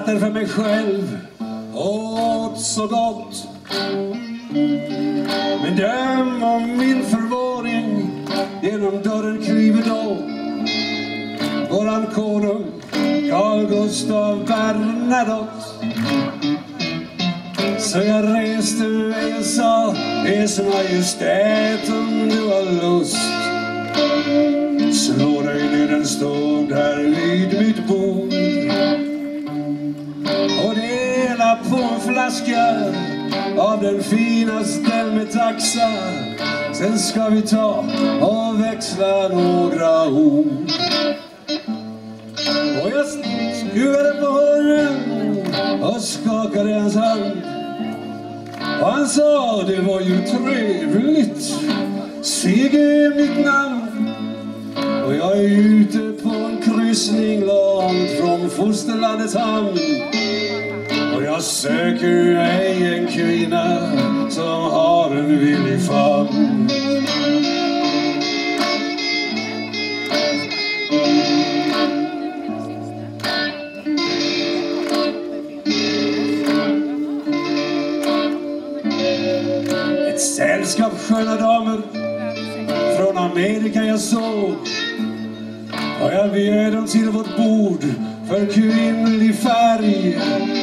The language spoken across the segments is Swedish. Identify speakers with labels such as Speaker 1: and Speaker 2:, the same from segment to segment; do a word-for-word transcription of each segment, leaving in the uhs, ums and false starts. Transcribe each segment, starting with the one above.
Speaker 1: satt där för mig själv och åt så gott. Men döm om min förvåning, genom dörren kliver då våran konung Carl Gustav Bernadotte. Så jag reste mig och sa: Ers Majestät, om du har lust, slå dig ner en stund här vid mitt bord och dela på en flaska av den finaste med taxa. Sen ska vi ta och växla några ord. Och jag skuvade på honom och skakade hans hand. Och han sa: det var ju trevligt, Sigge är mitt namn. Och jag är ute på en kryssning långt från fosterlandets hamn. Och jag söker ej en kvinna som har en villig famn. Ett sällskap sköna damer från Amerika jag såg, och jag bjöd dem till vårt bord för kvinnlig färg.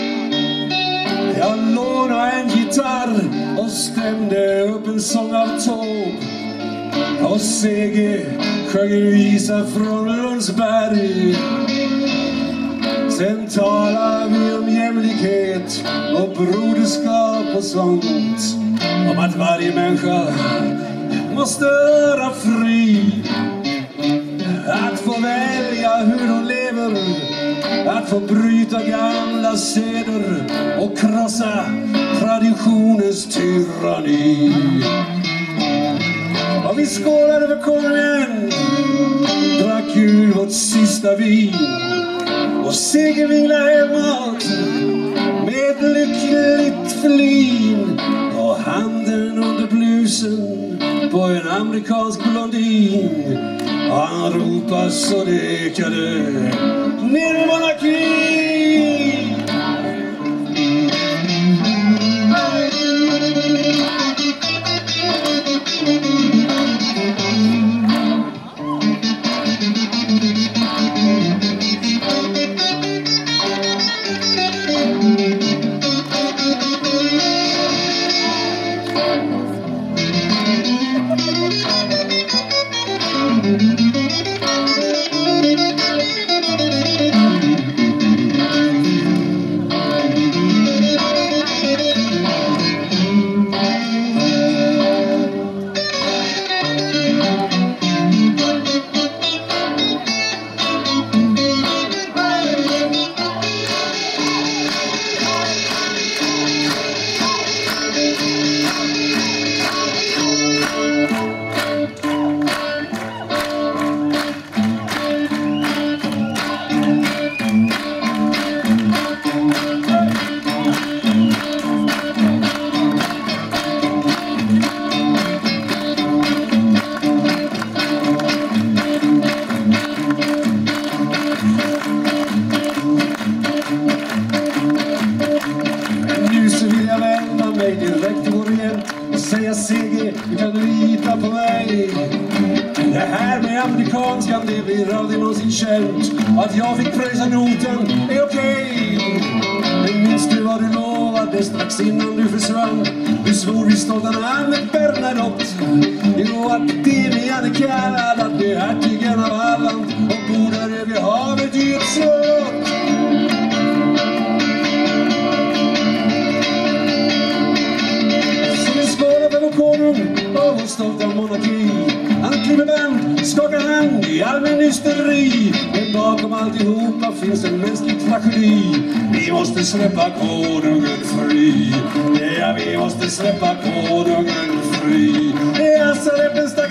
Speaker 1: Jag lånade en gitarr och stämde upp en sång av tåg. Och Sigge sjöng en visa från Lundsberg. Sen talade vi om jämlikhet och broderskap och sånt. Om att varje människa måste vara fri att få välja hur hon lever, att få bryta gamla seder och krossa traditionens tyranni. Och vi skålade för konungen, drack ur vårt sista vin och Sigge vinglade hemåt med ett lyckligt flin och handen under blusen på en amerikansk blondin. Och han ropade så det ekade: ner med monarkin! Säga Sigge, du kan lita på mig. Det här med amerikanskan, det blir aldrig någonsin känt. Att jag fick pröjsa noten är okej. Men minns du vad du lovade strax innan du försvann? Du svor vid stolta namnet Bernadotte. Jo, att det vi hade kallat att bli hertigen av Halland och bor där över havet i ett slott. Och vår stolta monarki. Han kliver band, skakar hand i allmän hysteri. Men bakom alltihopa finns en mänsklig tragedi. Vi måste släppa konungen fri. Ja, vi måste släppa konungen fri. Ja, så